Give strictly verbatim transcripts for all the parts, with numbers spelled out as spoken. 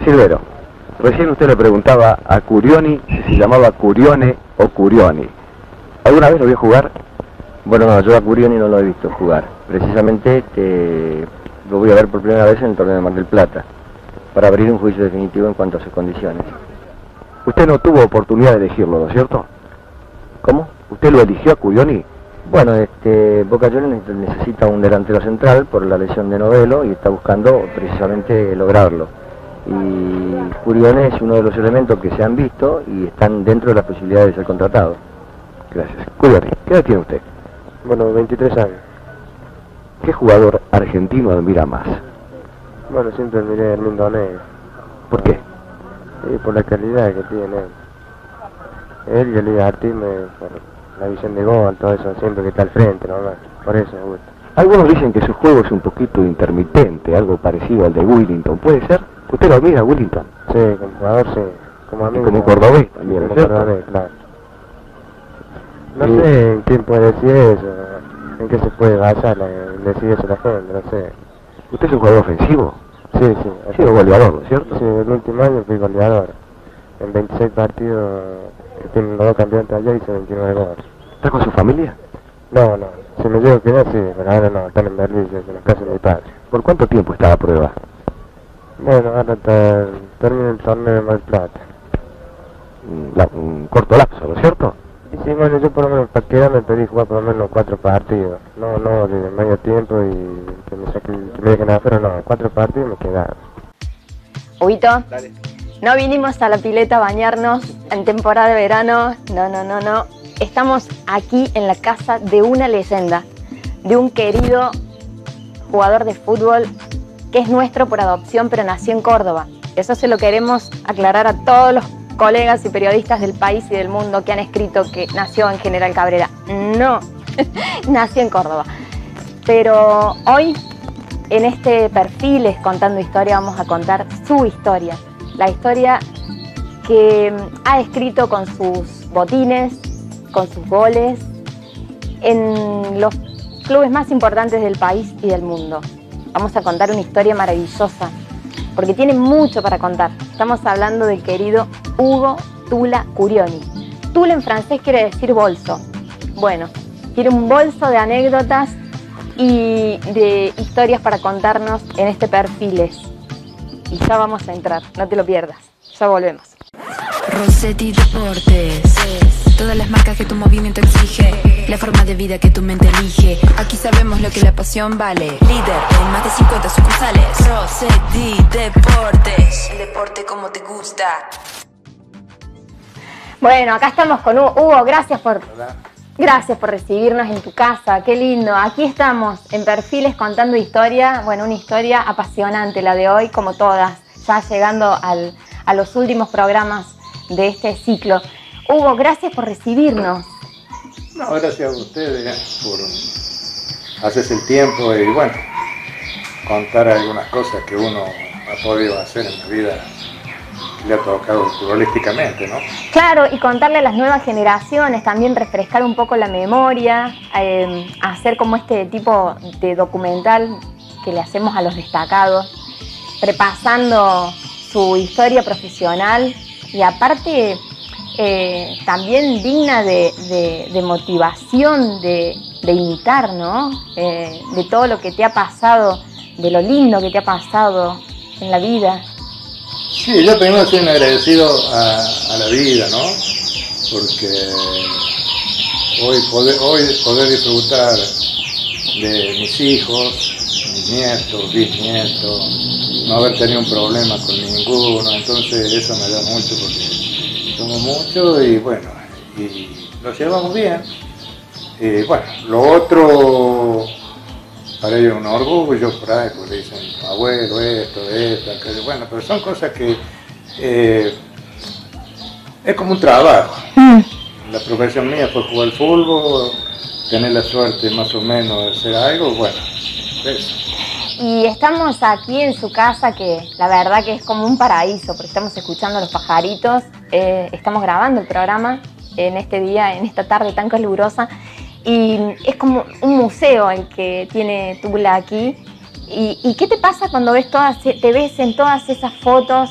Silvero, recién usted le preguntaba a Curioni si se llamaba Curione o Curioni. ¿Alguna vez lo vio jugar? Bueno, no, yo a Curioni no lo he visto jugar. Precisamente te, lo voy a ver por primera vez en el torneo de Mar del Plata, para abrir un juicio definitivo en cuanto a sus condiciones. Usted no tuvo oportunidad de elegirlo, ¿no es cierto? ¿Cómo? ¿Usted lo eligió a Curioni? Bueno, este, Boca Juniors necesita un delantero central por la lesión de Novelo y está buscando precisamente lograrlo. Y Curioni es uno de los elementos que se han visto y están dentro de las posibilidades de ser contratados. Gracias. Curioni, ¿qué edad tiene usted? Bueno, veintitrés años. ¿Qué jugador argentino admira más? Bueno, siempre miré a Hermindo Negro. ¿Por qué? Y por la calidad que tiene él. Él y el Artime, por la visión de gol, todo eso, siempre que está al frente, nomás. Por eso me gusta. Algunos dicen que su juego es un poquito intermitente, algo parecido al de Willington. ¿Puede ser? ¿Usted lo admira a Willington? Sí, como jugador, sí. Como amigo. Y como cordobés también, como ¿es cierto? cordobés, claro. No sí. sé en quién puede decir eso, en qué se puede basar en decir eso la gente, no sé. ¿Usted es un jugador ofensivo? Sí, sí. Ha sido goleador, ¿no es cierto? Sí, el último año fui goleador. En veintiséis partidos, que tienen los dos campeonatos allá, hice veintinueve goles. ¿Está con su familia? No, no. Si me llevo que no, sí, pero ahora no, están en Berlín, en la casa de mi padre. ¿Por cuánto tiempo está la prueba? Bueno, ahora está, termina el torneo de Mar del Plata. Un, la, un corto lapso, ¿no es cierto? Y sí, bueno, yo por lo menos para quedarme pedí jugar por lo menos cuatro partidos. No, no, de medio tiempo y que me, saquen, que me dejen afuera, no, cuatro partidos me quedaron. Huguito, no vinimos a la pileta a bañarnos en temporada de verano, no, no, no, no. Estamos aquí en la casa de una leyenda, de un querido jugador de fútbol que es nuestro por adopción, pero nació en Córdoba. Eso se lo queremos aclarar a todos los colegas y periodistas del país y del mundo que han escrito que nació en General Cabrera. No, nació en Córdoba. Pero hoy, en este Perfiles Contando Historia, vamos a contar su historia. La historia que ha escrito con sus botines, con sus goles, en los clubes más importantes del país y del mundo. Vamos a contar una historia maravillosa, porque tiene mucho para contar. Estamos hablando del querido Hugo Tula Curioni. Tula en francés quiere decir bolso. Bueno, tiene un bolso de anécdotas y de historias para contarnos en este Perfiles. Y ya vamos a entrar, no te lo pierdas. Ya volvemos. Rossetti Deportes, todas las marcas que tu movimiento exige, la forma de vida que tu mente elige. Aquí sabemos lo que la pasión vale. Líder en más de cincuenta sucursales. Rossetti Deportes, el deporte como te gusta. Bueno, acá estamos con Hugo. Hugo, gracias por, gracias por recibirnos en tu casa. Qué lindo. Aquí estamos en Perfiles Contando Historia. Bueno, una historia apasionante la de hoy, como todas. Ya llegando al, a los últimos programas de este ciclo. Hugo, gracias por recibirnos. No, gracias a ustedes por hacerse el tiempo y bueno, contar algunas cosas que uno ha podido hacer en la vida que le ha tocado futbolísticamente, ¿no? Claro, y contarle a las nuevas generaciones, también refrescar un poco la memoria, eh, hacer como este tipo de documental que le hacemos a los destacados, repasando su historia profesional y aparte eh, también digna de, de, de motivación, de, de imitar, ¿no? Eh, de todo lo que te ha pasado, de lo lindo que te ha pasado en la vida. Sí, yo primero soy un agradecido a, a la vida, ¿no? Porque hoy poder, hoy poder disfrutar de mis hijos, mis nietos, bisnietos, no haber tenido un problema con ninguno, entonces eso me da mucho porque somos muchos y bueno, y lo llevamos bien. Y bueno, lo otro para ellos es un orgullo por ahí, porque dicen abuelo, esto, esto, aquello, bueno, pero son cosas que eh, es como un trabajo. Mm. La profesión mía fue jugar al fútbol, tener la suerte más o menos de hacer algo, bueno, eso. Y estamos aquí en su casa, que la verdad que es como un paraíso, porque estamos escuchando a los pajaritos, eh, estamos grabando el programa en este día, en esta tarde tan calurosa, y es como un museo el que tiene Tula aquí. ¿Y, y qué te pasa cuando ves todas, te ves en todas esas fotos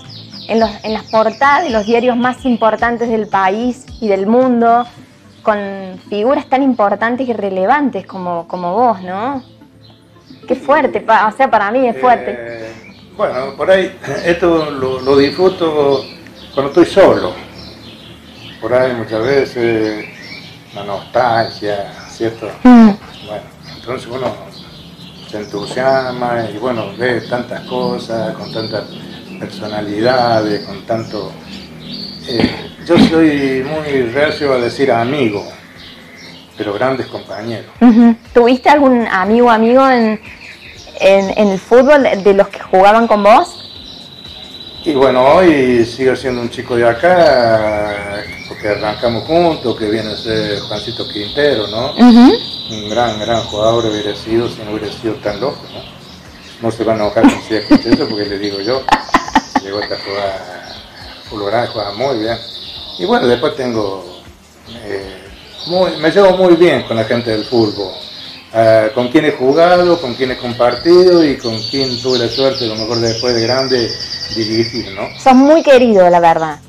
en, los, en las portadas de los diarios más importantes del país y del mundo, con figuras tan importantes y relevantes como, como vos, ¿no? Qué fuerte, pa, o sea, para mí es fuerte. Eh, bueno, por ahí, esto lo, lo disfruto cuando estoy solo. Por ahí muchas veces, la nostalgia, ¿cierto? Mm. Bueno, entonces uno se entusiasma y bueno, ve tantas cosas, con tantas personalidades, con tanto... Eh, yo soy muy reacio a decir amigo, pero grandes compañeros. Uh-huh. ¿Tuviste algún amigo amigo en, en, en el fútbol de los que jugaban con vos? Y bueno, hoy sigo siendo un chico de acá, porque arrancamos juntos, que viene a ser Juancito Quintero, ¿no? Uh-huh. Un gran, gran jugador hubiera sido si no hubiera sido tan loco, ¿no? No se va a enojar si escucha eso, porque le digo yo, llegó a jugar fulgurante, juega muy bien. Y bueno, después tengo, eh, muy, me llevo muy bien con la gente del fútbol, uh, con quien he jugado, con quien he compartido y con quien tuve la suerte, a lo mejor después de grande, dirigir, ¿no? Sos muy querido, la verdad.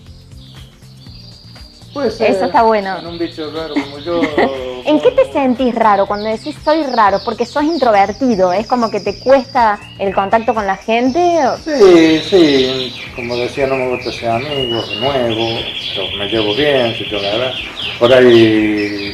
Puede ser. Eso está bueno. En un bicho raro como yo. ¿En qué te sentís raro cuando decís soy raro? Porque sos introvertido, ¿es como que te cuesta el contacto con la gente? Sí, sí, como decía, no me gusta ser amigo, nuevo, pero me llevo bien, si te la verdad. Por ahí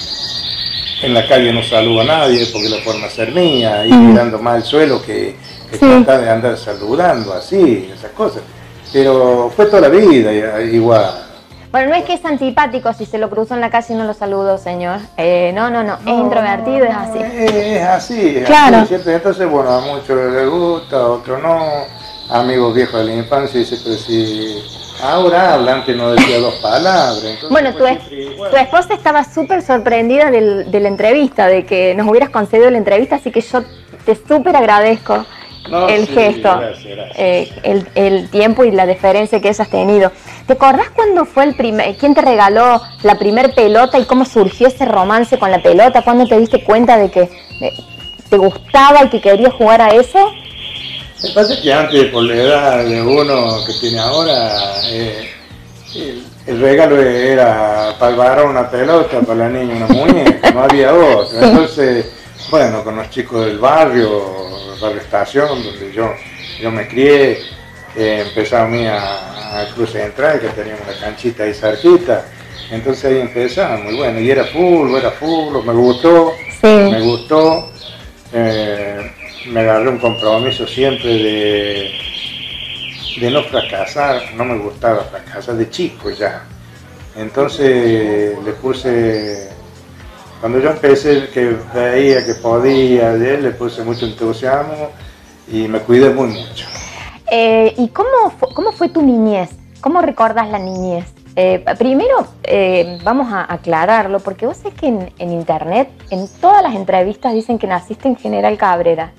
en la calle no saludo a nadie porque la forma es ser mía, y mm. mirando más el suelo que, que sí. tratar de andar saludando, así, esas cosas. Pero fue toda la vida igual. Bueno, no es que es antipático si se lo cruzó en la calle y no lo saludo, señor. Eh, no, no, no, es no, introvertido, es así. Es así, es claro. así, ¿cierto? Entonces, bueno, a muchos les gusta, a otros no. Amigos viejos de la infancia dicen, pero si ahora hablan que no decía dos palabras. Entonces, bueno, tu, es, tu esposa estaba súper sorprendida del, de la entrevista, de que nos hubieras concedido la entrevista, así que yo te súper agradezco. No, el sí, gesto, gracias, gracias. Eh, el, el tiempo y la deferencia que hayas tenido. ¿Te acordás cuándo fue el primer, quién te regaló la primer pelota y cómo surgió ese romance con la pelota? ¿Cuándo te diste cuenta de que de, te gustaba y que querías jugar a eso? Me pasa que antes, por la edad de uno que tiene ahora, eh, el, el regalo era para el varón una pelota, para la niña una muñeca, no había otra. Sí. Entonces, bueno, con los chicos del barrio, barrio Estación, donde yo, yo me crié, eh, empezaba a mí a, a Cruz Central, que teníamos una canchita ahí cerquita, entonces ahí empezaba, muy bueno, y era fútbol, era fútbol, me gustó, sí. me gustó, eh, me agarré un compromiso siempre de, de no fracasar, no me gustaba fracasar de chico ya, entonces le puse... Cuando yo empecé, que veía que podía, le puse mucho entusiasmo y me cuidé muy mucho. Eh, ¿Y cómo fue, cómo fue tu niñez? ¿Cómo recordás la niñez? Eh, primero, eh, vamos a aclararlo, porque vos sabés que en, en internet, en todas las entrevistas dicen que naciste en General Cabrera.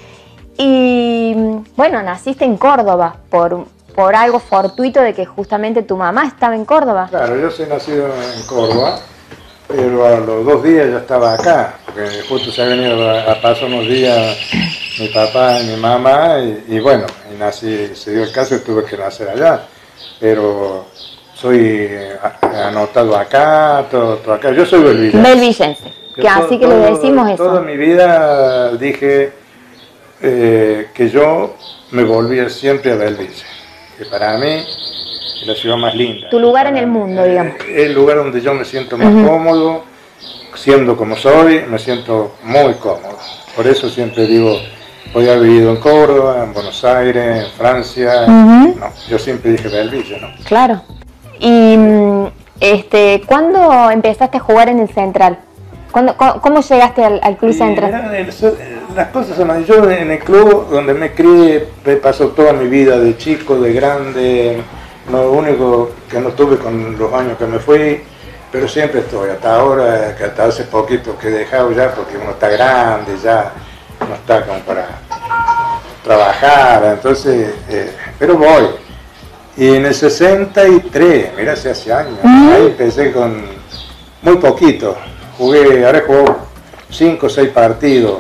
Y bueno, naciste en Córdoba, por, por algo fortuito de que justamente tu mamá estaba en Córdoba. Claro, yo soy nacido en Córdoba. Pero a los dos días ya estaba acá, porque justo se ha venido a, a pasar unos días mi papá y mi mamá, y, y bueno, y nací, se dio el caso y tuve que nacer allá. Pero soy anotado acá, todo, todo acá. Yo soy belvillense. Belvillense, que todo, así que todo, le decimos eso. Toda mi vida dije eh, que yo me volvía siempre a Belville, que para mí es la ciudad más linda. Tu lugar en el mundo, digamos. Es el lugar donde yo me siento más uh-huh. cómodo, siendo como soy, me siento muy cómodo. Por eso siempre digo, podía haber vivido en Córdoba, en Buenos Aires, en Francia. Uh-huh. No, yo siempre dije Belville, ¿no? Claro. ¿Y este, cuándo empezaste a jugar en el Central? ¿Cuándo, ¿Cómo llegaste al, al Club y Central? El, las cosas son así. Yo en el club donde me crié, me pasó toda mi vida, de chico, de grande. Lo único que no tuve con los años que me fui, pero siempre estoy, hasta ahora, que hasta hace poquito que he dejado ya, porque uno está grande ya, no está como para trabajar, entonces, eh, pero voy. Y en el sesenta y tres, mira, hace, hace años, uh-huh. ahí empecé con muy poquito, jugué, ahora juego cinco o seis partidos,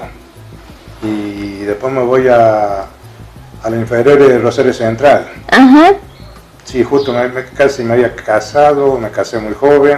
y después me voy a, a la inferior de Rosario Central. Uh-huh. Sí, justo me, me, casi me había casado, me casé muy joven,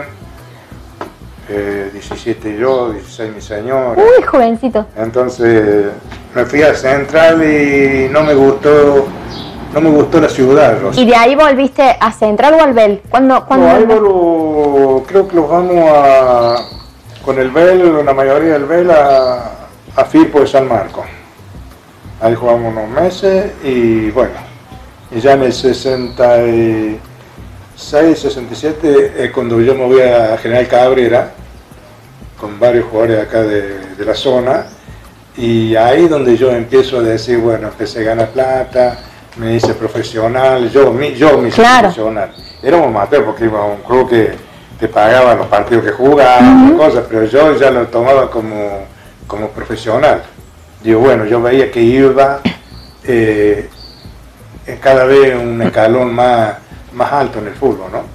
eh, diecisiete yo, dieciséis mi señora. Uy, jovencito. Entonces me fui a Central y no me gustó, no me gustó la ciudad. Rosa. ¿Y de ahí volviste a Central o al Bell? ¿Cuándo? ¿cuándo No, ahí lo, creo que los vamos a, con el Bell, la mayoría del Bell, a, a Firpo de San Marcos. Ahí jugamos unos meses y bueno. Y ya en el sesenta y seis, sesenta y siete, eh, cuando yo me voy a General Cabrera, con varios jugadores acá de, de la zona, y ahí donde yo empiezo a decir, bueno, empecé a ganar plata, me hice profesional, yo, mi, yo me hice claro. profesional. Éramos amateur porque iba a un club que te pagaba los partidos que jugaban, uh-huh. cosas, pero yo ya lo tomaba como, como profesional. Digo, bueno, yo veía que iba... Eh, cada vez un escalón más, más alto en el fútbol, ¿no?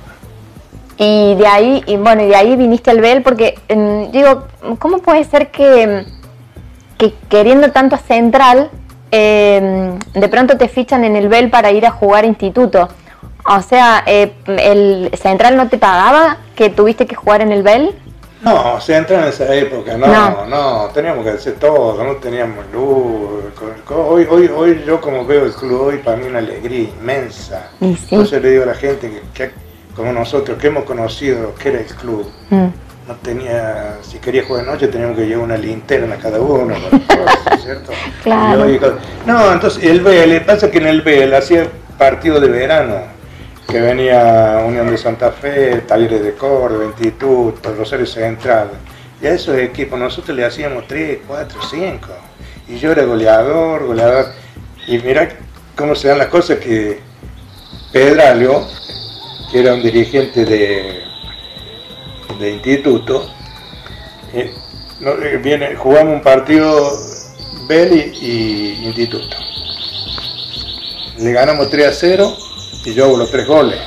Y de ahí, y bueno, y de ahí viniste al Bell porque, eh, digo, ¿cómo puede ser que, que queriendo tanto a Central, eh, de pronto te fichan en el Bell para ir a jugar a instituto? O sea, eh, ¿el Central no te pagaba que tuviste que jugar en el Bell? No, Central en esa época, no, no, no, teníamos que hacer todo, no teníamos luz. Hoy, hoy, hoy yo como veo el club hoy, para mí una alegría inmensa. Sí. Entonces le digo a la gente que, que como nosotros, que hemos conocido lo que era el club, mm. no tenía, si quería jugar de noche teníamos que llevar una linterna cada uno, cosas, ¿cierto? Claro. Y, no, entonces el B L, pasa que en el B L hacía partido de verano, que venía Unión de Santa Fe, Talleres de Córdoba, Instituto, Rosario Central, y a esos equipos nosotros le hacíamos tres, cuatro, cinco, y yo era goleador, goleador, y mirá cómo se dan las cosas que Pedralio, que era un dirigente de, de Instituto, eh, no, eh, viene, jugamos un partido Bell y, y Instituto, le ganamos tres a cero, y yo hago los tres goles.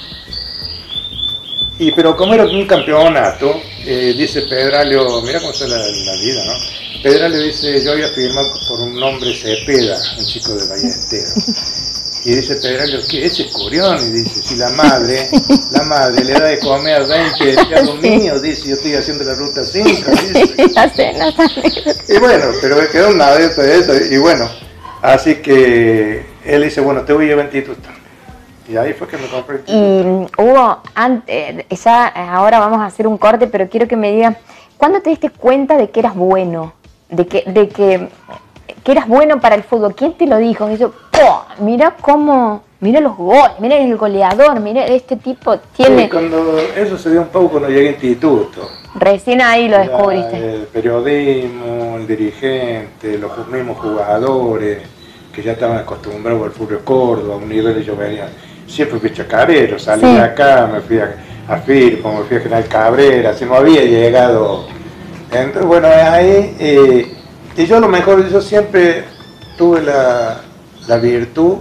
Y pero como era un campeonato, eh, dice Pedralio, mira cómo está la, la vida, ¿no? Pedralio dice, yo había firmado por un nombre Cepeda, un chico de Ballesteros. Y dice Pedralio, ¿qué? Ese es Curioni, y dice, si la madre, la madre le da de comer a veinte empleados míos, dice, yo estoy haciendo la ruta cinco, dice. Y bueno, pero me quedó una de eso, y bueno, así que él dice, bueno, te voy a llevar a Instituto. Y ahí fue que me compré el Y Hugo, antes, ya ahora vamos a hacer un corte, pero quiero que me digas, ¿cuándo te diste cuenta de que eras bueno? De que, de que, que eras bueno para el fútbol. ¿Quién te lo dijo? Y yo, ¡oh! Mira cómo, mira los goles, mira el goleador, mira este tipo tiene... Sí, cuando, eso se dio un poco cuando llegué a Instituto. Recién ahí lo descubriste. La, el periodismo, el dirigente, los mismos jugadores, que ya estaban acostumbrados al fútbol de Córdoba, a un nivel de yo venía... Siempre fui chacarero, salí sí. de acá, me fui a, a Firpo, me fui a General Cabrera, si no había llegado. Entonces, bueno, ahí, eh, y yo a lo mejor, yo siempre tuve la, la virtud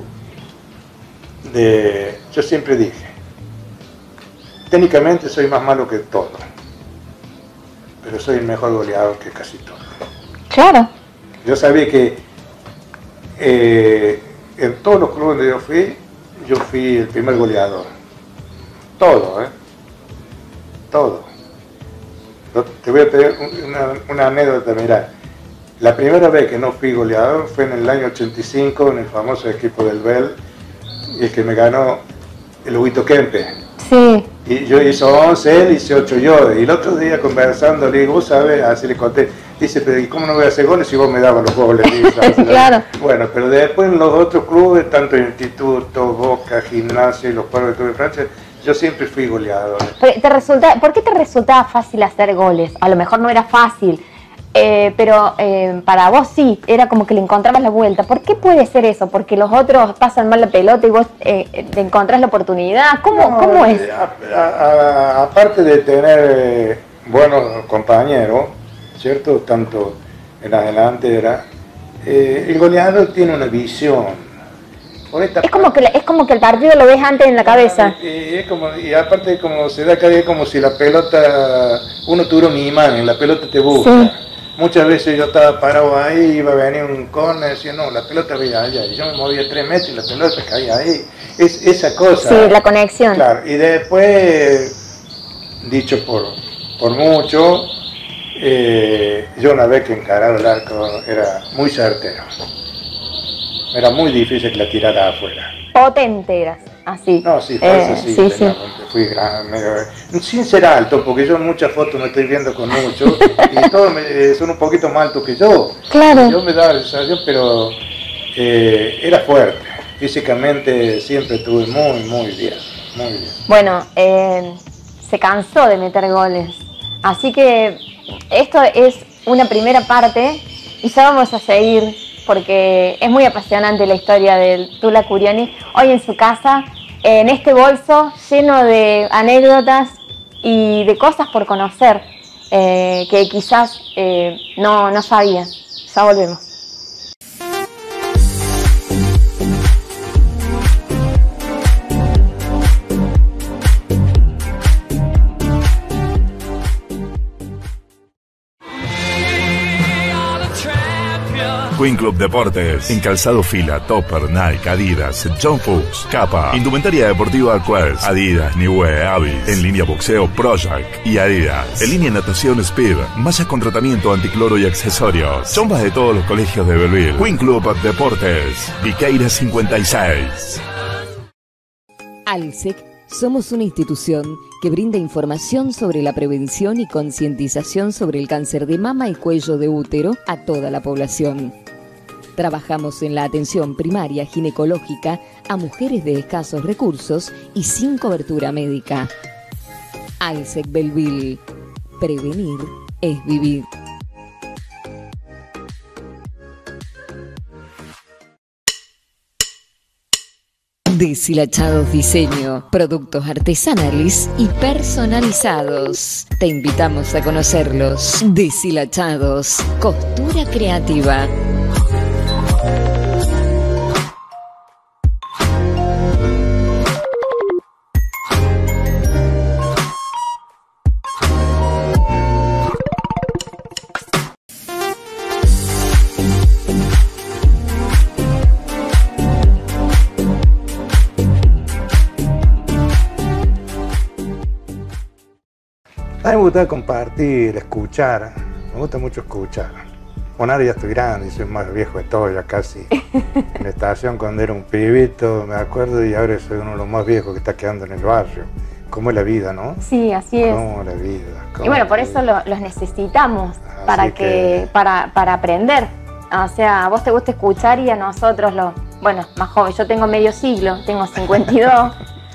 de, yo siempre dije, técnicamente soy más malo que todo, pero soy el mejor goleador que casi todo. Claro. Yo sabía que eh, en todos los clubes donde yo fui, yo fui el primer goleador. Todo, ¿eh? Todo. Te voy a pedir una, una anécdota, mirá. La primera vez que no fui goleador fue en el año ochenta y cinco, en el famoso equipo del Bell, y el que me ganó el Huguito Kempe. Sí. Y yo hice once, él hice ocho yo. Y el otro día conversando, le digo, vos sabés, así le conté, dice, pero ¿y cómo no voy a hacer goles si vos me dabas los goles? Claro. Bueno, pero después en los otros clubes, tanto en Instituto, Boca, Gimnasia y los cuadros de Tour de Francia, yo siempre fui goleador. ¿Te resulta, ¿Por qué te resultaba fácil hacer goles? A lo mejor no era fácil, eh, pero eh, para vos sí, era como que le encontrabas la vuelta. ¿Por qué puede ser eso? ¿Porque los otros pasan mal la pelota y vos eh, te encontrás la oportunidad? ¿Cómo, no, ¿cómo es? A, a, a, aparte de tener eh, buenos compañeros, ¿cierto? Tanto en la delantera, eh, el goleador tiene una visión. Es como, que, es como que el partido lo ves antes en la cabeza. Y, y, es como, y aparte como se da cada día como si la pelota, uno tuviera un imán, en la pelota te busca. Sí. muchas veces yo estaba parado ahí, iba a venir un córner, decía, no, la pelota veía allá, y yo me movía tres metros y la pelota caía ahí. Es esa cosa. Sí, la conexión. Claro, y después, dicho por, por mucho, eh, yo una vez que encaraba el arco era muy certero. Era muy difícil que la tirara afuera. Potente eras, así. No, sí, fue eh, así, sí, sí. fui grande, medio, sin ser alto, porque yo en muchas fotos me estoy viendo con muchos, y todos me, eh, son un poquito más altos que yo. Claro. Yo me daba la sensación, pero eh, era fuerte. Físicamente siempre estuve muy, muy bien, muy bien. Bueno, eh, se cansó de meter goles, así que esto es una primera parte y ya vamos a seguir, porque es muy apasionante la historia del Tula Curioni, hoy en su casa, en este bolso lleno de anécdotas y de cosas por conocer, eh, que quizás eh, no, no sabía. Ya volvemos. Queen Club Deportes, en calzado Fila, Topper, Nike, Adidas, John Fuchs, Kappa, indumentaria deportiva Quest, Adidas, Niue, Avis, en línea boxeo Project y Adidas, en línea natación Speed, mallas con tratamiento anticloro y accesorios, chombas de todos los colegios de Belleville. Queen Club Deportes, Viqueira cincuenta y seis. ALSEC somos una institución que brinda información sobre la prevención y concientización sobre el cáncer de mama y cuello de útero a toda la población. Trabajamos en la atención primaria ginecológica a mujeres de escasos recursos y sin cobertura médica. ALSEC Belleville. Prevenir es vivir. Deshilachados Diseño, productos artesanales y personalizados. Te invitamos a conocerlos. Deshilachados, costura creativa. A mí me gusta compartir, escuchar, me gusta mucho escuchar. Bueno, ahora ya estoy grande y soy más viejo de todo, ya casi. En la estación cuando era un pibito, me acuerdo, y ahora soy uno de los más viejos que está quedando en el barrio. ¿Cómo es la vida, no? Sí, así es. ¿Cómo es la vida? Y bueno, por eso lo, los necesitamos, Así para que, que- para, para aprender. O sea, a vos te gusta escuchar y a nosotros, los, bueno, más joven, yo tengo medio siglo, tengo cincuenta y dos.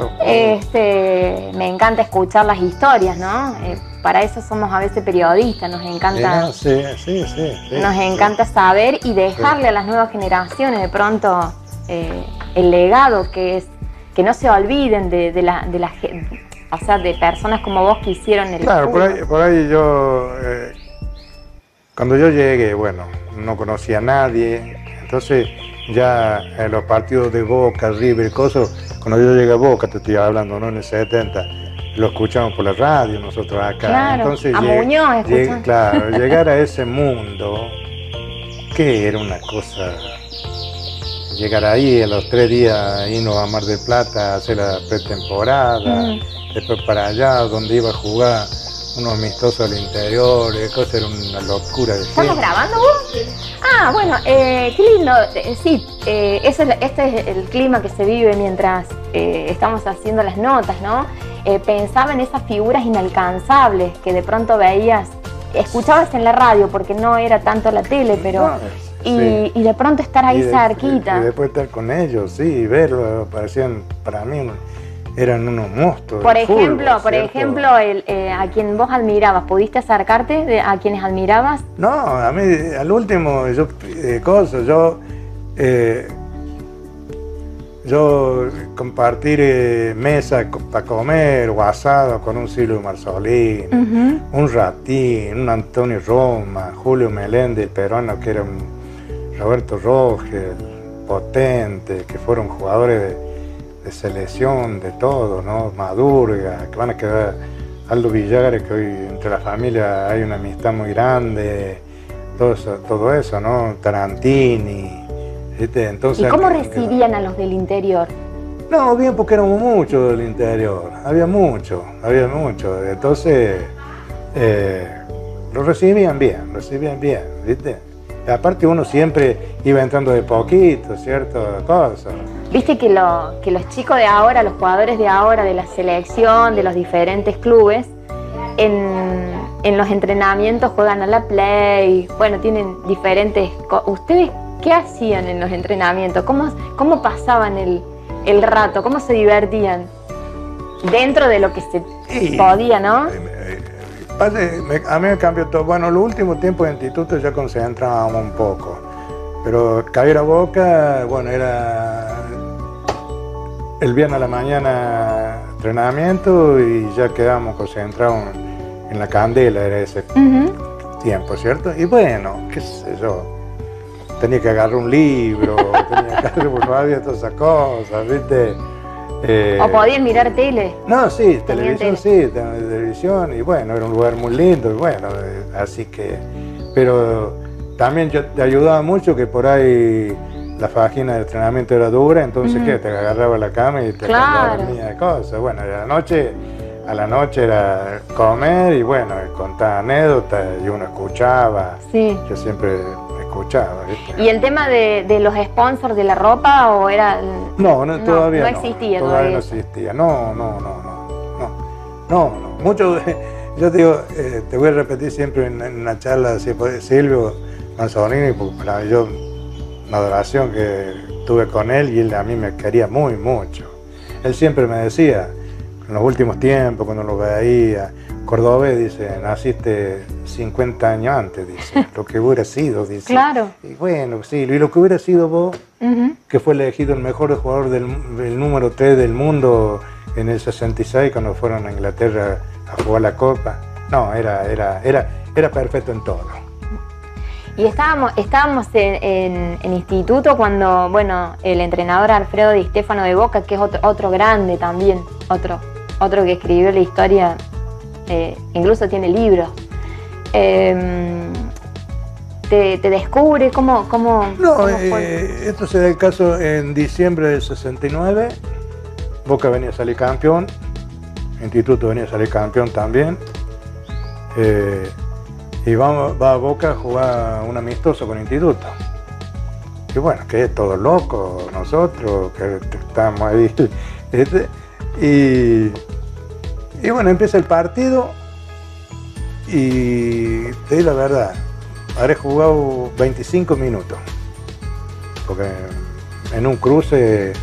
Este, me encanta escuchar las historias, ¿no? Eh, para eso somos a veces periodistas, nos encanta, Sí, sí, sí, sí, nos sí. encanta saber y dejarle a las nuevas generaciones de pronto eh, el legado que es, que no se olviden de, de la, de la, ge- o sea, de personas como vos que hicieron el Claro, por fútbol. ahí, por ahí yo, eh, cuando yo llegué, bueno, no conocía a nadie, entonces ya en los partidos de Boca, River, cosas, cuando yo llegué a Boca, te estoy hablando, ¿no? En el setenta, lo escuchamos por la radio nosotros acá. Claro, entonces a llegué- Muñoz llegué- escuchamos. Claro, llegar a ese mundo, que era una cosa, llegar ahí a los tres días, irnos a Mar del Plata a hacer la pretemporada, Ujú. después para allá donde iba a jugar unos amistosos al interior, y cosa era una locura de ¿Estamos gente. grabando vos? Ah, bueno, eh, qué lindo. Eh, sí, eh, ese es, este es el clima que se vive mientras eh, estamos haciendo las notas, ¿no? Eh, pensaba en esas figuras inalcanzables que de pronto veías, escuchabas en la radio porque no era tanto la tele, pero... No, Y, sí. y de pronto estar ahí Y de- cerquita. Y después estar con ellos, sí, y verlo, parecían, para mí, eran unos monstruos. Por del ejemplo, fútbol, por ¿cierto? ejemplo, el, eh, a quien vos admirabas, ¿pudiste acercarte de- a quienes admirabas? No, a mí, al último, yo, eh, cosas, yo, eh, yo compartir eh, mesa para comer o asado con un Silvio Marzolini, Ujú. un Ratín, un Antonio Roma, Julio Meléndez, peruano, que era un Roberto Rogel, Potente, que fueron jugadores de, de selección, de todo, ¿no? Madurga, que van a quedar, Aldo Villagra, que hoy entre la familia hay una amistad muy grande, todo eso, todo eso, ¿no? Tarantini, ¿viste? Entonces, ¿y cómo recibían a los del interior? No, bien, porque éramos muchos del interior, había mucho, había mucho, entonces eh, lo recibían bien, recibían bien, ¿viste? Y aparte uno siempre iba entrando de poquito, ¿cierto? Cosas. Viste que, lo, que los chicos de ahora, los jugadores de ahora, de la selección, de los diferentes clubes, en, en los entrenamientos juegan a la play, bueno, tienen diferentes... ¿Ustedes qué hacían en los entrenamientos? ¿Cómo, cómo pasaban el, el rato? ¿Cómo se divertían? Dentro de lo que se y, podía, ¿no? A mí me cambió todo. Bueno, los últimos tiempos de instituto ya concentrábamos un poco, pero caer a Boca, bueno, era el viernes a la mañana entrenamiento y ya quedábamos concentrados en la candela, era ese uh-huh. tiempo, ¿cierto? Y bueno, qué sé yo, tenía que agarrar un libro, tenía que agarrar, no había todas esas cosas, ¿viste? Eh, ¿O podían mirar tele? No, sí, televisión tele? sí, televisión, y bueno, era un lugar muy lindo, y bueno, eh, así que, pero también yo, te ayudaba mucho que por ahí la página de entrenamiento era dura, entonces uh-huh. ¿qué? Te agarraba la cama y te claro. dormía de cosas, bueno, a la noche, a la noche era comer y bueno, contar anécdotas y uno escuchaba, sí. yo siempre... escuchaba, ¿viste? ¿Y el tema de, de los sponsors de la ropa o era...? No, no todavía no. No existía no, todavía. no existía, no, no, no, no, no, no, no. Mucho, yo te digo, eh, te voy a repetir siempre en, en una charla así, Silvio Manzonini, porque para yo, una adoración que tuve con él y él a mí me quería muy mucho. Él siempre me decía, en los últimos tiempos, cuando lo veía, Cordobés, dice, naciste cincuenta años antes, dice, lo que hubiera sido, dice. Claro. Y bueno, sí, y lo que hubiera sido vos, uh-huh. que fue elegido el mejor jugador del el número tres del mundo en el sesenta y seis, cuando fueron a Inglaterra a jugar la Copa. No, era, era, era, era perfecto en todo. Y estábamos, estábamos en, en, en instituto cuando, bueno, el entrenador Alfredo Di Stéfano de Boca, que es otro, otro grande también, otro, otro que escribió la historia, eh, incluso tiene libros. Eh, te, te descubre cómo, cómo, no, cómo fue. Eh, esto se da el caso en diciembre del sesenta y nueve. Boca venía a salir campeón, Instituto venía a salir campeón también. Eh, y va, va a Boca a jugar un amistoso con Instituto. Y bueno, que es todo loco nosotros, que estamos ahí. Este, y, y bueno, empieza el partido. Y te digo la verdad, habré jugado veinticinco minutos, porque en un cruce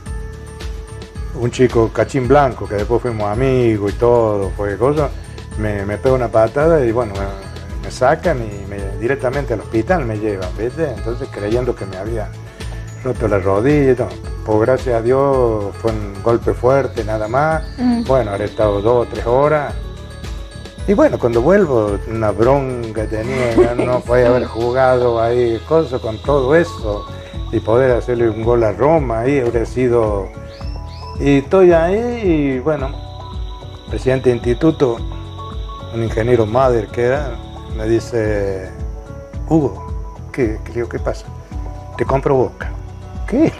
un chico cachín blanco, que después fuimos amigos y todo, fue cosa, me, me pega una patada y bueno, me, me sacan y me, directamente al hospital me llevan, ¿viste? Entonces creyendo que me había roto la rodilla y todo. Pues gracias a Dios fue un golpe fuerte, nada más. Mm. Bueno, habré estado dos o tres horas. Y bueno, cuando vuelvo, una bronca tenía, ya no podía haber jugado ahí, cosas con todo eso, y poder hacerle un gol a Roma, ahí habría sido... Y estoy ahí y bueno, presidente de instituto, un ingeniero Mader que era, me dice, Hugo, ¿qué, qué, digo, ¿qué pasa? Te compro Boca. ¿Qué?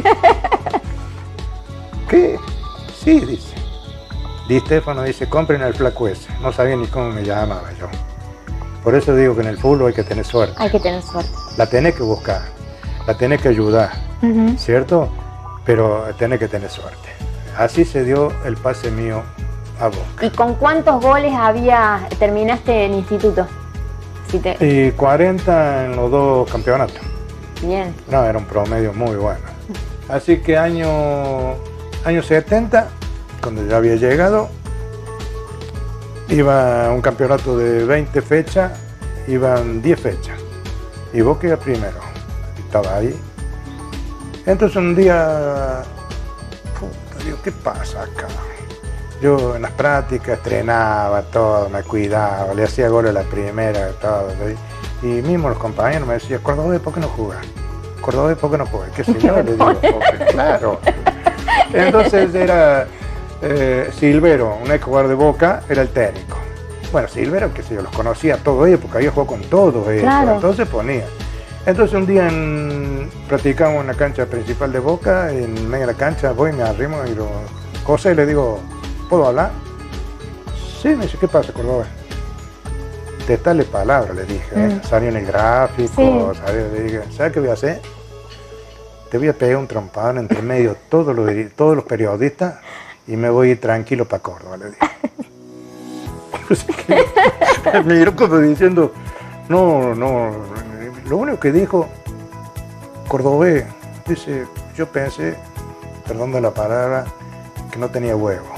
¿Qué? Sí, dice. Di Stéfano dice, compren al flaco ese. No sabía ni cómo me llamaba yo. Por eso digo que en el fútbol hay que tener suerte. Hay que tener suerte. La tenés que buscar, la tenés que ayudar, uh-huh. ¿cierto? Pero tenés que tener suerte. Así se dio el pase mío a Boca. ¿Y con cuántos goles había terminaste en instituto? Si te... Y cuarenta en los dos campeonatos. Bien. No, era un promedio muy bueno. Así que año, año setenta, cuando ya había llegado, iba a un campeonato de veinte fechas, iban diez fechas. Y Boca iba primero. Estaba ahí. Entonces un día, puta, digo, ¿qué pasa acá? Yo en las prácticas entrenaba todo, me cuidaba, le hacía goles a la primera, todo. Y mismo los compañeros me decían, Cordobés, ¿por qué no jugas? Cordobés, ¿por qué no jugas? ¿Qué señor? Le digo, porque, claro. Entonces era eh, Silvero, un ex jugador de Boca, era el técnico. Bueno, Silvero, que sé yo, los conocía a todos ellos porque había jugado con todos ellos. Claro. Entonces ponía. Entonces un día en, practicamos en la cancha principal de Boca, en medio de la cancha, voy, me arrimo y lo José, le digo, ¿puedo hablar? Sí, me dice, ¿qué pasa, Córdoba? De darle palabra, le dije, ¿eh? Mm. Salió en el gráfico, Sí. ¿sabes? Le dije, ¿sabes qué voy a hacer? Te voy a pegar un trompadón entre medio de todos los, todos los periodistas y me voy a ir tranquilo para Córdoba, le dije. Pues, me miró como diciendo, no, no, lo único que dijo, Cordobés, dice, yo pensé, perdón de la palabra, que no tenía huevo.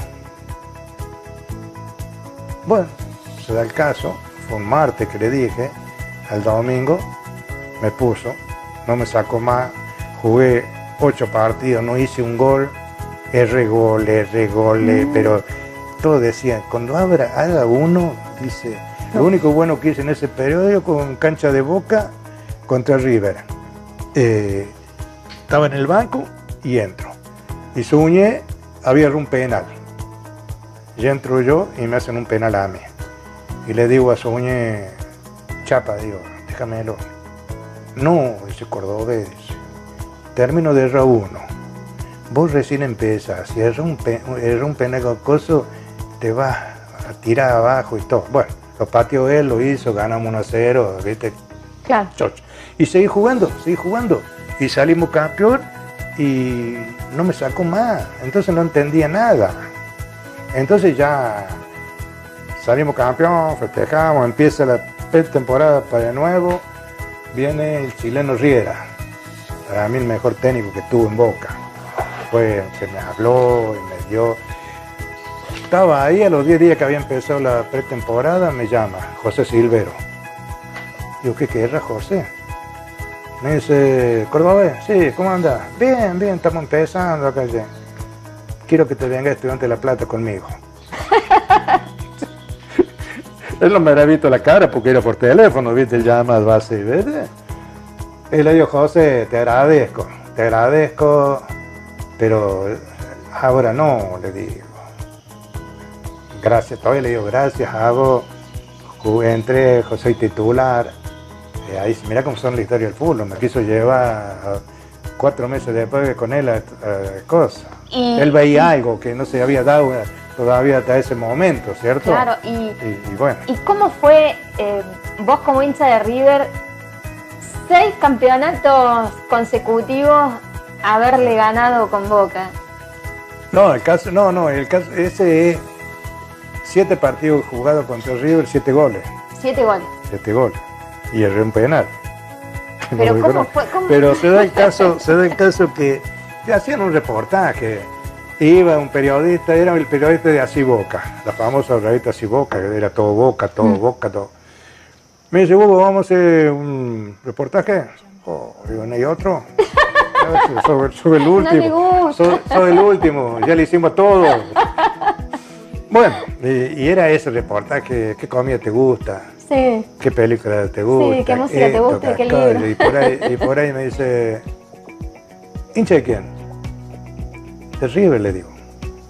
Bueno, se da el caso, fue un martes que le dije, al domingo me puso, no me sacó más, jugué ocho partidos, no hice un gol, erre gol, erre gol, mm. pero todos decían, cuando abra, haga uno, dice, lo único bueno que hice en ese periodo con cancha de Boca contra River. Eh, estaba en el banco y entro. Y Suñé había un penal. Y entro yo y me hacen un penal a mí. Y le digo a Suñé, chapa, digo, déjamelo. No, dice Cordobés, término de erra uno. Vos recién empezás, si erra un, pe erra un penal con coso, te vas a tirar abajo y todo. Bueno, lo pateó él, lo hizo, ganamos uno a cero, ¿viste? Claro. Chocho. Y seguí jugando, seguí jugando. Y salimos campeón y no me sacó más. Entonces no entendía nada. Entonces ya salimos campeón, festejamos, empieza la pretemporada para de nuevo. Viene el chileno Riera, para mí el mejor técnico que tuvo en Boca. Fue que me habló y me dio. Estaba ahí a los diez días que había empezado la pretemporada, me llama José Silvero. Digo, ¿qué querrá José? Me dice, Cordobés, sí, ¿cómo andás? Bien, bien, estamos empezando acá ya. Quiero que te venga Estudiante de La Plata conmigo. Él no me había visto la cara porque era por teléfono, viste, el llamado así, ¿viste? Y le digo, José, te agradezco, te agradezco, pero ahora no, le digo. Gracias, todavía le digo, gracias, hago, entré, José titular. Eh, ahí, mira cómo son la historia del fútbol, me quiso llevar uh, cuatro meses después con él a, a cosas. Y, él veía y, algo que no se había dado todavía hasta ese momento, ¿cierto? Claro, y, y, y bueno. ¿Y cómo fue eh, vos como hincha de River, seis campeonatos consecutivos haberle ganado con Boca? No, el caso, no, no, el caso, ese es siete partidos jugados contra River, siete goles. Siete goles. Siete goles. Y erré un penal. Pero no ¿cómo fue? ¿Cómo? Pero se da el caso, se da el caso que, que hacían un reportaje. Iba un periodista, era el periodista de Así Boca, la famosa revista Así Boca, que era todo Boca, todo mm. Boca, todo. Me dice, Hugo, vamos a hacer un reportaje. Oh, digo, ¿no hay otro? sobre, sobre el último. No sobre, sobre el último, ya le hicimos todo. Bueno, y, y era ese reportaje, ¿qué comida te gusta? Sí. ¿Qué película te gusta? Sí, ¿qué música esto, te gusta? ¿Qué libro? Y por, ahí, y por ahí me dice, ¿hincha de quién? De River, le digo.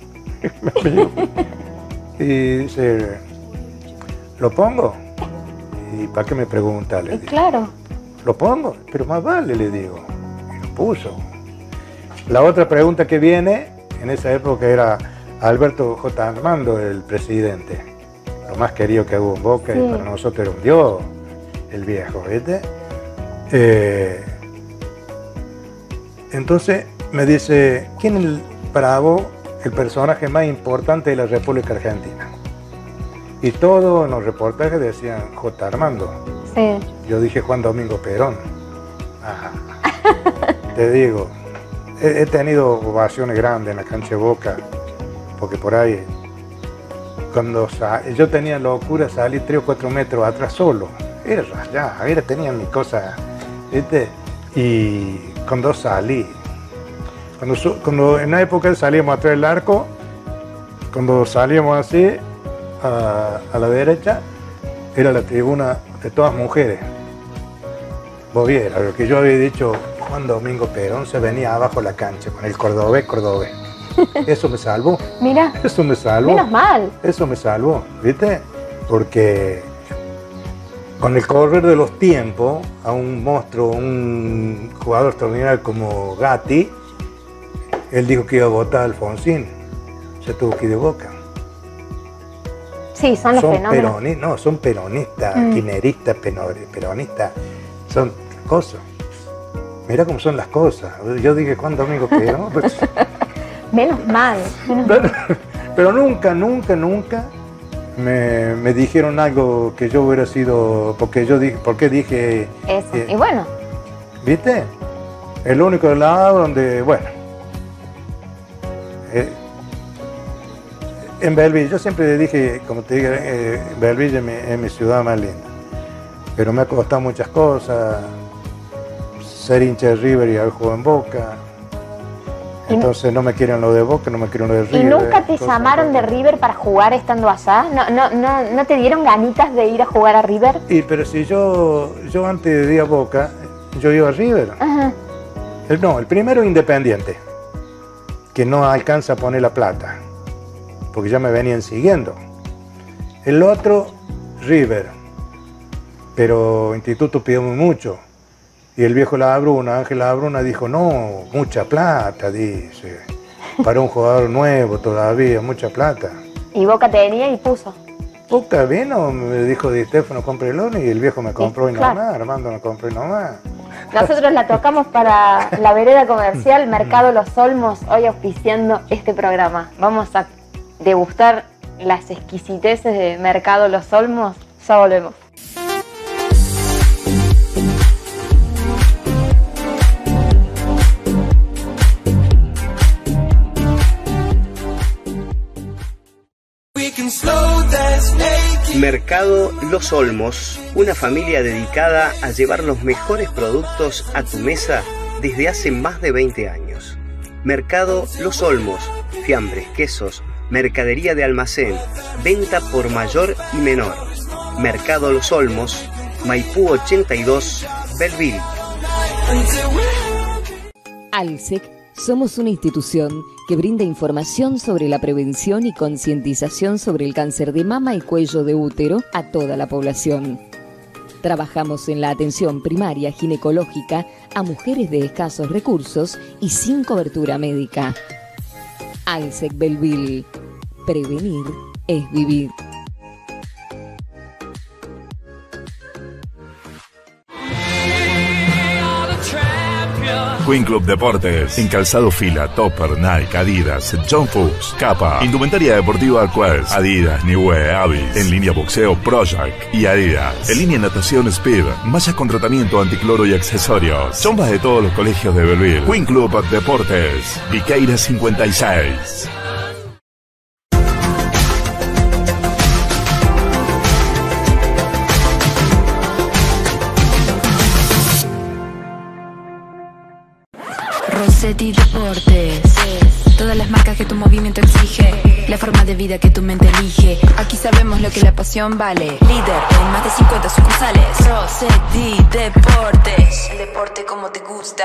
Y dice, ¿lo pongo? ¿Y para qué me pregunta? Le digo. Claro. ¿Lo pongo? Pero más vale, le digo. Y lo puso. La otra pregunta que viene, en esa época era Alberto J. Armando, el presidente. Lo más querido que hubo en Boca, sí. Y para nosotros era un dios, el viejo, ¿viste? Eh, entonces me dice, ¿quién es el, para vos el personaje más importante de la República Argentina? Y todos los reportajes decían J. Armando. Sí. Yo dije Juan Domingo Perón. Ajá. Te digo, he, he tenido ovaciones grandes en la cancha de Boca, porque por ahí, cuando yo tenía locura, salí tres o cuatro metros atrás solo. Era ya, era, tenía mi cosa, ¿viste? Y cuando salí, cuando, cuando en la época salíamos atrás del arco, cuando salíamos así, a, a la derecha, era la tribuna de todas mujeres. Vos vieras, lo que yo había dicho, Juan Domingo Perón se venía abajo de la cancha con el cordobés, cordobés. Eso me salvó. Mira. Eso me salvó. Menos mal. Eso me salvó, ¿viste? porque con el correr de los tiempos, a un monstruo, un jugador extraordinario como Gatti, él dijo que iba a votar a Alfonsín, se tuvo que ir de Boca. Sí, son los son fenómenos. Peroni, no, son peronistas, Mm. kirchneristas, peronistas, son cosas. Mira cómo son las cosas. Yo dije, ¿cuántos amigos que no? Pues, Menos mal. Menos pero, mal. pero nunca, nunca, nunca me, me dijeron algo que yo hubiera sido, porque yo dije, ¿por qué dije? Eso. eh, Y bueno, ¿Viste? El único lado donde, bueno, eh, en Belleville, yo siempre dije, como te digo, eh, Belleville es mi, es mi ciudad más linda, pero me ha costado muchas cosas, ser hincha de River y haber jugado en Boca, entonces no me quieren lo de Boca, no me quieren lo de River. ¿y nunca te cosas, llamaron de cosas. River para jugar estando allá? ¿No, no, no, ¿No te dieron ganitas de ir a jugar a River? Y pero si yo, yo antes de ir a Boca, yo iba a River. Ajá. El- no, el primero Independiente, que no alcanza a poner la plata, porque ya me venían siguiendo. El otro, River, pero Instituto pidió muy mucho. Y el viejo Labruna, Ángel Labruna, dijo, no, mucha plata, dice, para un jugador nuevo todavía, mucha plata. Y Boca tenía y puso. Boca vino, me dijo Di Stéfano, cómprelo, y el viejo me compró y claro. nomás, Armando me compró y nomás. Nosotros la tocamos para la vereda comercial Mercado Los Olmos, hoy auspiciando este programa. Vamos a degustar las exquisiteces de Mercado Los Olmos. Ya volvemos. Mercado Los Olmos, una familia dedicada a llevar los mejores productos a tu mesa desde hace más de veinte años. Mercado Los Olmos, fiambres, quesos, mercadería de almacén, venta por mayor y menor. Mercado Los Olmos, Maipú ochenta y dos, Belleville. ALSEC somos una institución que brinda información sobre la prevención y concientización sobre el cáncer de mama y cuello de útero a toda la población. Trabajamos en la atención primaria ginecológica a mujeres de escasos recursos y sin cobertura médica. ALSEC Belleville. Prevenir es vivir. Queen Club Deportes, en Calzado Fila, Topper, Nike, Adidas, John Fuchs, Kappa, Indumentaria Deportiva Quest, Adidas, Niue, Avis, en línea boxeo Project y Adidas, en línea natación Speed, mallas con tratamiento anticloro y accesorios, chombas de todos los colegios de Belleville. Queen Club Deportes, Viqueira cincuenta y seis. Rossetti Deportes, todas las marcas que tu movimiento exige, la forma de vida que tu mente elige. Aquí sabemos lo que la pasión vale. Líder en más de cincuenta sucursales. Rossetti Deportes, el deporte como te gusta.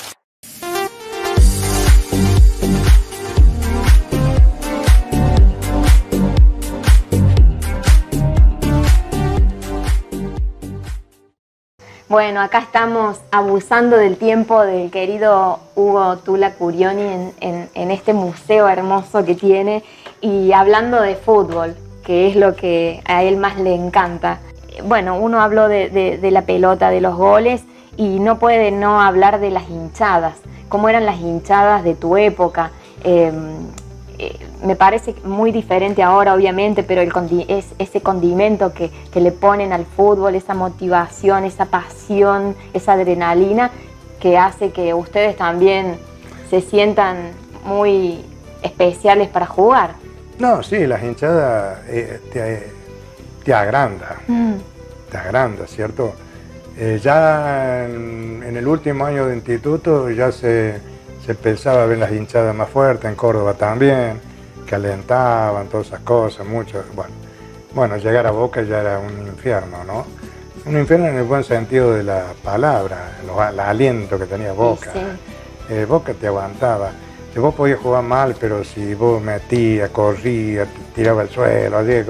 Bueno, acá estamos abusando del tiempo del querido Hugo Tula Curioni en, en, en este museo hermoso que tiene y hablando de fútbol, que es lo que a él más le encanta. Bueno, uno habló de, de, de la pelota, de los goles y no puede no hablar de las hinchadas. ¿Cómo eran las hinchadas de tu época? Eh, eh, me parece muy diferente ahora, obviamente, pero el condi es ese condimento que, que le ponen al fútbol, esa motivación, esa pasión, esa adrenalina que hace que ustedes también se sientan muy especiales para jugar. No, sí, las hinchadas eh, te, te agranda, Mm. te agranda, ¿cierto? Eh, ya en, en el último año de instituto ya se, se pensaba ver las hinchadas más fuertes, en Córdoba también, que alentaban, todas esas cosas, mucho. Bueno, bueno, llegar a Boca ya era un infierno, ¿no? Un infierno en el buen sentido de la palabra, el, el aliento que tenía Boca. Sí. Eh, Boca te aguantaba. Si vos podías jugar mal, pero si vos metías, corrías, tiraba al suelo, así,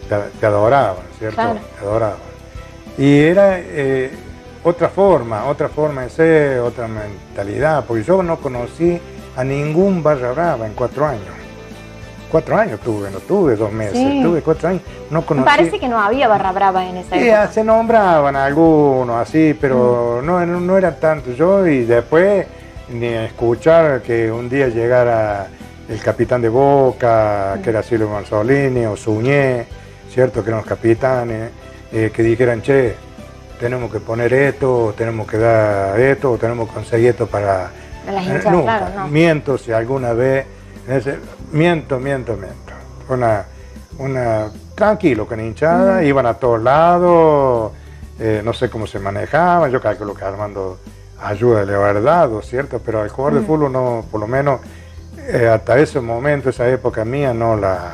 te, te adoraban, ¿cierto? Claro. Te adoraban. Y era eh, otra forma, otra forma de ser, otra mentalidad, porque yo no conocí a ningún barra brava en cuatro años. Cuatro años tuve, no tuve dos meses, Sí. tuve cuatro años, no Me conocí. parece que no había barra brava en esa Sí, época. se nombraban algunos así, pero Mm. no, no, no era tanto yo, y después ni escuchar que un día llegara el capitán de Boca, Mm. que era Silvio Manzolini o Suñé, cierto, que eran los capitanes, eh, que dijeran, che, tenemos que poner esto, tenemos que dar esto, tenemos que conseguir esto para... A las Eh, hinchas, nunca. claro, no. Miento si alguna vez, ese- miento, miento, miento. Una, una, tranquilo con hinchada, Mm. iban a todos lados, eh, no sé cómo se manejaban, yo calculo que Armando ayuda le haber dado, ¿cierto? Pero al jugador Mm. de fútbol no, por lo menos, eh, hasta ese momento, esa época mía, no la...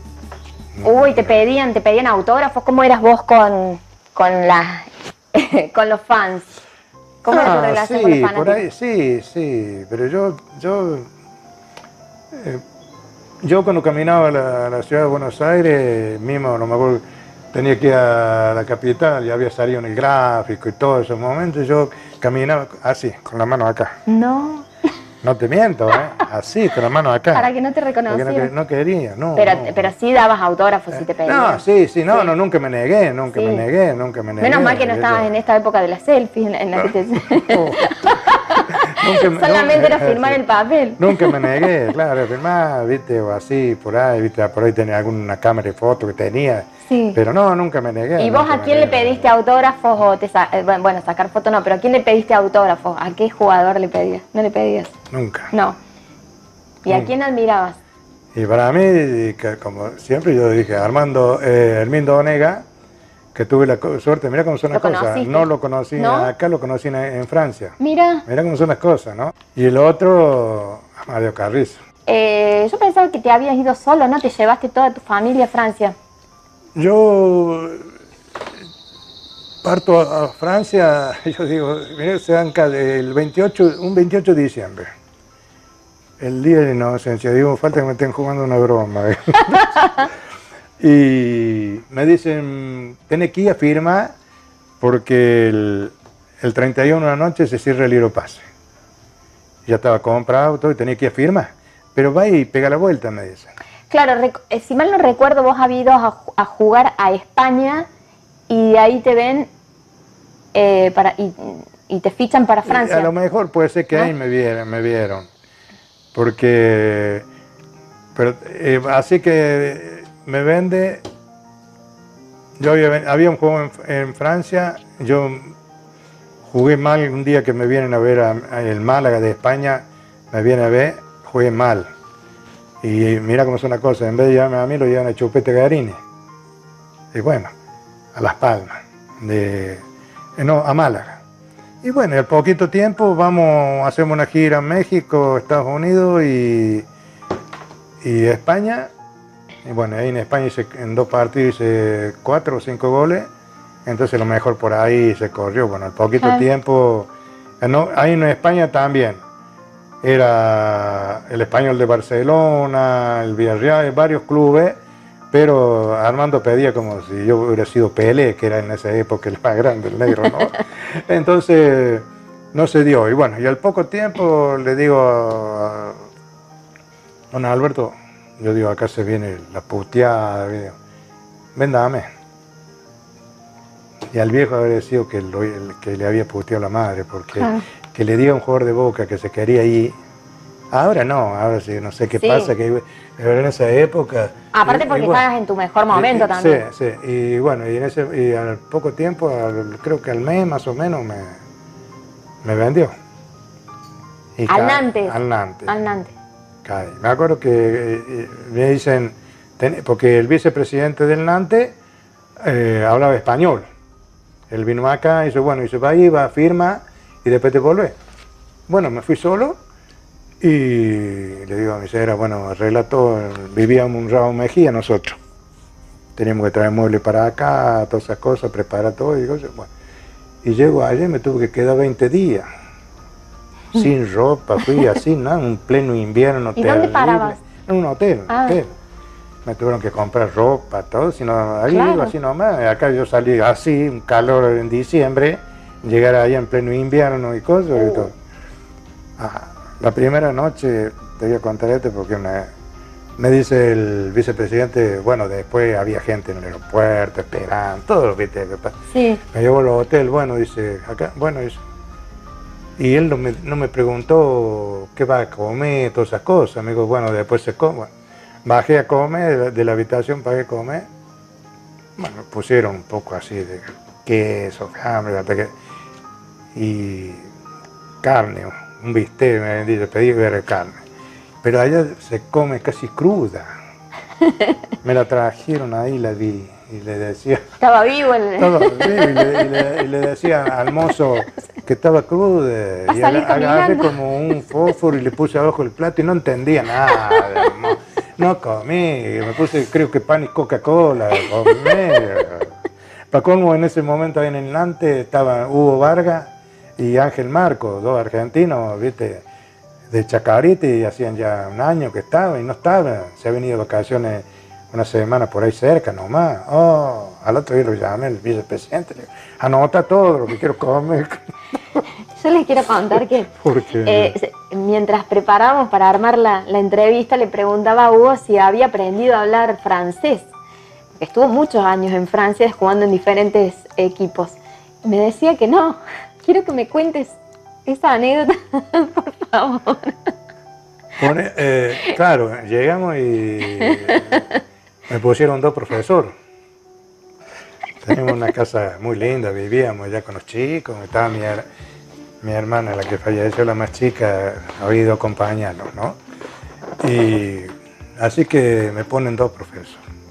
Uy, te pedían, te pedían autógrafos. ¿Cómo eras vos con, con, la, con los fans? ¿Cómo era tu Ah, relación sí, con los por fanáticos? ahí, sí, sí, pero yo, yo, eh, yo cuando caminaba a la, a la ciudad de Buenos Aires, mismo, no me acuerdo, tenía que ir a la capital, ya había salido en el gráfico y todos esos momentos, yo caminaba así, con la mano acá. No, No te miento, ¿eh? Así, con la mano acá. para que no te Porque reconocieran. no, que- no quería, no. pero, no. pero sí dabas autógrafos si te pedían. No, sí, sí, no, Sí. no, nunca me negué, nunca Sí. me negué, nunca me negué. Menos mal que no Yo- estabas en esta época de las selfies en la, en la que te... Oh. Nunca me- Solamente nunca- era firmar el papel. Nunca me negué, claro, firmar, viste, o así, por ahí, viste, por ahí tenía alguna cámara de foto que tenía, Sí. pero no, nunca me negué. ¿Y vos nunca a me quién le negué. pediste autógrafos o te sa- eh, bueno, sacar foto no, pero a quién le pediste autógrafos? ¿A qué jugador le pedías? ¿No le pedías? Nunca. No. ¿Y a Nunca. quién admirabas? Y para mí, que como siempre yo dije, Armando eh, Hermindo Onega, que tuve la co- suerte, mira cómo son las ¿Lo cosas, conociste? no lo conocí ¿No? acá, lo conocí en, en Francia. Mira, Mira cómo son las cosas, ¿no? Y el otro, Mario Carrizo. eh, yo pensaba que te habías ido solo, ¿no? Te llevaste toda tu familia a Francia. Yo parto a a Francia, yo digo, mire, se dan ca- el veintiocho, un veintiocho de diciembre, el día de la inocencia, digo, falta que me estén jugando una broma. Y me dicen, tenés que ir a firmar porque el, el treinta y uno de la noche se cierra el libro pase. Ya estaba comprado todo y tenía que ir a firmar, pero va y pega la vuelta, me dicen. Claro, rec- eh, si mal no recuerdo, vos habías ido a, ju- a jugar a España y de ahí te ven eh, para, y, y te fichan para Francia. A lo mejor puede ser que ¿No? ahí me vieron, me vieron. Porque, pero, eh, así que me vende, yo había, ven- había un juego en, en Francia, yo jugué mal un día que me vienen a ver a, a el Málaga de España, me viene a ver, jugué mal. Y mira cómo son las cosas, en vez de llevarme a mí, lo llevan a Chupete Garini. Y bueno, a Las Palmas, de, eh, no, a Málaga. Y bueno, y al poquito tiempo vamos, hacemos una gira en México, Estados Unidos y, y España. Y bueno, ahí en España hice, en dos partidos hice cuatro o cinco goles. Entonces lo mejor por ahí se corrió. Bueno, al poquito Ah. tiempo, eh, no, ahí en España también. Era el Español de Barcelona, el Villarreal, varios clubes. Pero Armando pedía como si yo hubiera sido Pelé, que era en esa época el más grande, el negro, ¿no? Entonces, no se dio. Y bueno, y al poco tiempo le digo a don Alberto, yo digo, acá se viene la puteada, digo, ven, dame. Y al viejo habría sido que, lo- el- que le había puteado la madre, porque Claro. que le diga a un jugador de Boca que se quería ir. Ahora no, ahora sí, no sé qué Sí. pasa, que pero en esa época... Aparte y- y porque bueno, estabas en tu mejor momento y- también. Sí, sí, y bueno, y, en ese, y al poco tiempo, al- creo que al mes más o menos, me, me vendió. Y Al cae- Nantes. Al Nantes. Al Nantes. Cae. Me acuerdo que eh, eh, me dicen, ten- porque el vicepresidente del Nantes eh, hablaba español. Él vino acá y dice, bueno, y se va ahí, va a firma y después te volvés. Bueno, me fui solo y le digo a mi señora, bueno, arregla todo, vivíamos un Raúl Mejía nosotros. Teníamos que traer muebles para acá, todas esas cosas, preparar todo y digo, bueno. Y llego allí, me tuve que quedar veinte días. Sin ropa, fui así, ¿no? Un pleno invierno. ¿Y dónde terrible. parabas? En un hotel, un Ah. hotel. me tuvieron que comprar ropa, todo, sino ahí Claro. digo así nomás. Acá yo salí así, un calor en diciembre, llegar ahí en pleno invierno y cosas y todo. Ah, la primera noche, te voy a contar esto porque una, me dice el vicepresidente, bueno, después había gente en el aeropuerto esperando, todo, viste, que pasa. Sí. Me llevó al hotel, bueno, dice, acá, bueno, dice, y él no me, no me preguntó qué va a comer, todas esas cosas, me dijo, bueno, después se come. Bueno, bajé a comer, de la, de la habitación pagué a comer, bueno, pusieron un poco así de queso, hambre, hasta que, y carne, un bistec, me dice, pedí que era carne, pero allá se come casi cruda, me la trajeron ahí, la vi, y le decía... Estaba vivo el... Todo, sí, y, le, y, le, y le decía al mozo que estaba cruda, y aga- agarré como un fósforo y le puse abajo el plato y no entendía nada, no, no comí, me puse creo que pan y Coca-Cola, comí. Para colmo, en ese momento ahí en el Nantes estaban Hugo Vargas y Ángel Marcos, dos argentinos, viste, de Chacarita, y hacían ya un año que estaban y no estaban, se habían ido de vacaciones una semana por ahí cerca nomás. Oh, al otro día lo llamé el vicepresidente, le digo, anota todo lo que quiero comer. Yo les quiero contar que Porque eh, se- mientras preparábamos para armar la, la entrevista, le preguntaba a Hugo si había aprendido a hablar francés. Porque estuvo muchos años en Francia jugando en diferentes equipos. Y me decía que no. Quiero que me cuentes esa anécdota, por favor. pone, eh, claro, llegamos y me pusieron dos profesores. Teníamos una casa muy linda, vivíamos ya con los chicos, estaba mi, her- mi hermana, la que falleció, la más chica, ha ido a acompañarnos, ¿no? Y así que me ponen dos profesores.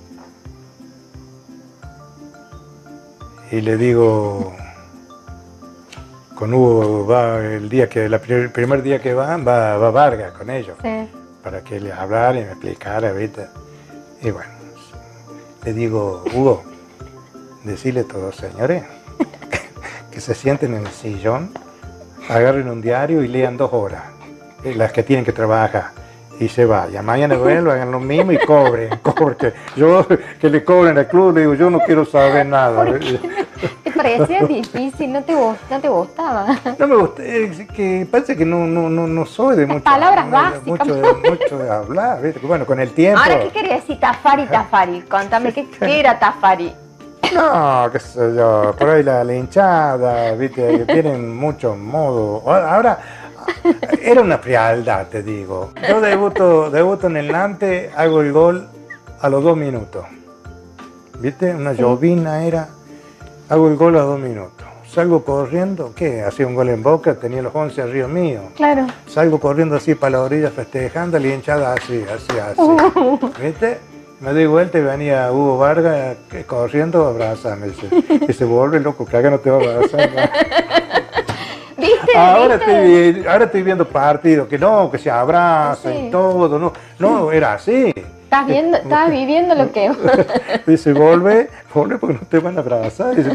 Y le digo, con Hugo va el día que, la pri- el primer día que van, va, va Vargas con ellos, Sí. para que le hablara y me explicara, ¿viste? Y bueno, le digo, Hugo, decirle a todos, señores, que se sienten en el sillón, agarren un diario y lean dos horas, eh, las que tienen que trabajar, y se vayan. Mañana vuelvan, hagan lo mismo y cobren, cobren. Yo, que le cobren al club, le digo, yo no quiero saber nada. ¿Te parecía difícil? ¿No te, gust- no te gustaba? No me gusta, es que parece que no, no, no, no soy de mucho, palabras no, básicas. mucho, de, mucho de hablar, ¿viste? Bueno, con el tiempo... Ahora, ¿qué quería decir Tafari, Tafari? Contame, ¿qué, qué era Tafari? No, qué sé yo, por ahí la, la hinchada, viste, que tienen muchos modos. Ahora, era una frialdad, te digo. Yo debuto, debuto en el Nantes, hago el gol a los dos minutos. ¿Viste? Una llovina era, hago el gol a dos minutos. Salgo corriendo, ¿qué? Hacía un gol en Boca, tenía los once arriba mío. Claro. Salgo corriendo así para la orilla festejando, la hinchada así, así, así. ¿Viste? Me doy vuelta y venía Hugo Vargas que, corriendo a abrazarme. Dice, y se vuelve loco, que acá no te va a abrazar. ¿no? ¿Viste? Ahora, ¿Viste? estoy, vi- ahora estoy viendo partidos, que no, que se abrazan Sí. y todo. No, no, era así. Estás viendo, estás viviendo lo que... Dice, vuelve, vuelve porque no te van a abrazar. Dice,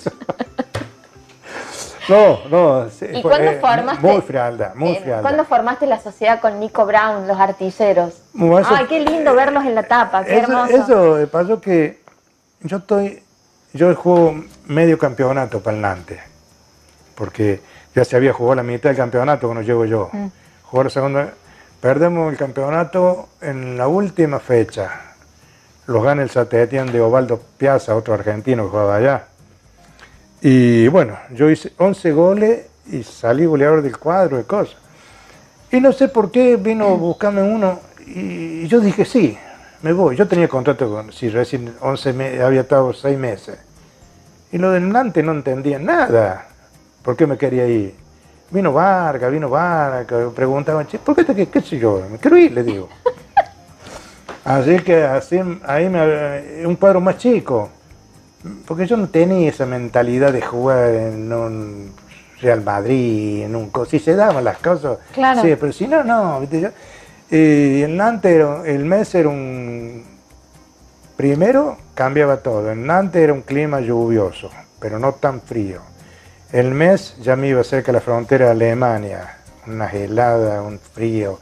no, no. Sí, ¿Y fue, cuándo eh, formaste? Muy frialdad, muy eh, frialdad. ¿Cuándo formaste la sociedad con Nico Brown, los artilleros? Bueno, eso- Ay, qué lindo verlos en la tapa, qué Eso, hermoso. eso eh, pasó que yo estoy, yo juego medio campeonato para el Nantes, porque ya se había jugado la mitad del campeonato cuando llego yo. Mm. Jugó la segunda, perdemos el campeonato en la última fecha. Los gana el Satetien de Osvaldo Piazza, otro argentino que jugaba allá. Y bueno, yo hice once goles y salí goleador del cuadro de cosas. Y no sé por qué vino a buscarme uno y yo dije sí, me voy. Yo tenía contrato con, sí, recién once meses, había estado seis meses. Y lo del Nantes no entendía nada. ¿Por qué me quería ir? Vino Vargas, vino Vargas, preguntaban, che, ¿por qué te qué, qué sé yo? Me quiero ir, le digo. Así que así, ahí me, un cuadro más chico. Porque yo no tenía esa mentalidad de jugar en un Real Madrid, en un... Si se daban las cosas, Claro. sí, pero si no, no. ¿Viste? Yo, y el Nantes, era- el mes era un... Primero cambiaba todo. El Nantes era un clima lluvioso, pero no tan frío. El mes ya me iba cerca de la frontera de Alemania, una helada, un frío.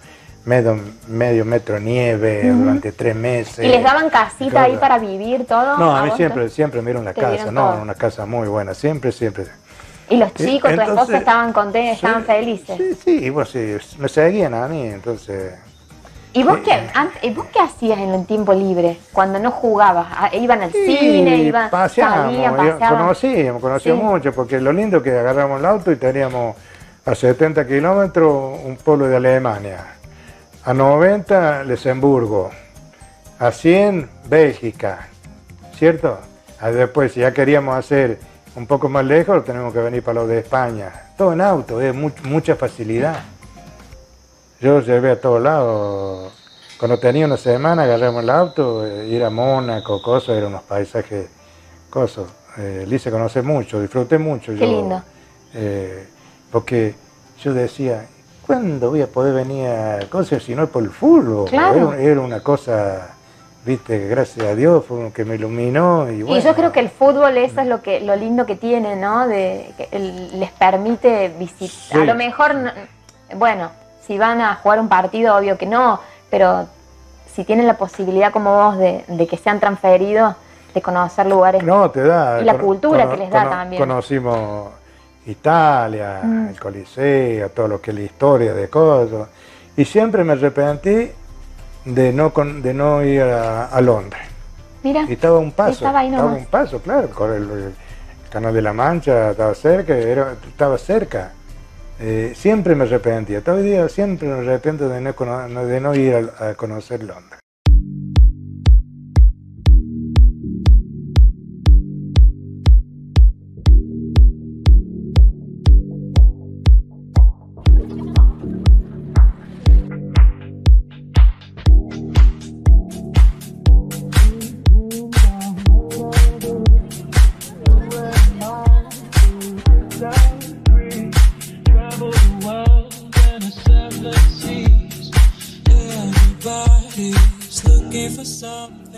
medio, medio metro de nieve uh-huh. durante tres meses. ¿Y les daban casita todo ahí para vivir todo? No, a mí siempre, siempre me dieron la casa, no, todo? Una casa muy buena, siempre, siempre. ¿Y los chicos, entonces, tu esposa, estaban contentos, sí, estaban felices? Sí, sí, vos sí, me seguían a mí, entonces... ¿Y vos, qué, antes, ¿vos qué hacías en el tiempo libre, cuando no jugabas? ¿Iban al sí, cine? Iban, paseamos, salían, paseaban? Conocíamos, conocíamos sí. mucho, porque lo lindo es que agarramos el auto y teníamos a setenta kilómetros un pueblo de Alemania, a noventa Luxemburgo, a cien Bélgica, ¿cierto? A después, si ya queríamos hacer un poco más lejos, tenemos que venir para lo de España. Todo en auto, es much, mucha facilidad. Yo llevé a todos lados. Cuando tenía una semana, agarramos el auto, eh, ir a Mónaco, cosas, eran unos paisajes, cosas. Eh, Lice conoce mucho, disfruté mucho. Qué yo, lindo. Eh, porque yo decía, ¿cuándo voy a poder venir a cosas si no es por el fútbol? Claro. Era, era una cosa, viste, gracias a Dios, fue uno que me iluminó. Y, bueno, y yo creo que el fútbol, eso es lo que lo lindo que tiene, ¿no? De, que el, les permite visitar. Sí. A lo mejor, bueno, si van a jugar un partido, obvio que no, pero si tienen la posibilidad como vos de, de que sean transferidos, de conocer lugares. No, te da. Y la cultura que les da también. Conocimos Italia, mm. el Coliseo, todo lo que es la historia de cosas. Y siempre me arrepentí de no, con, de no ir a, a Londres. Mira. Y estaba un paso. Estaba ahí nomás. Estaba un paso, claro. El, el Canal de la Mancha estaba cerca, era, estaba cerca. Eh, siempre me arrepentía, todavía siempre me arrepiento de no, de no ir a, a conocer Londres. Everybody's looking for something.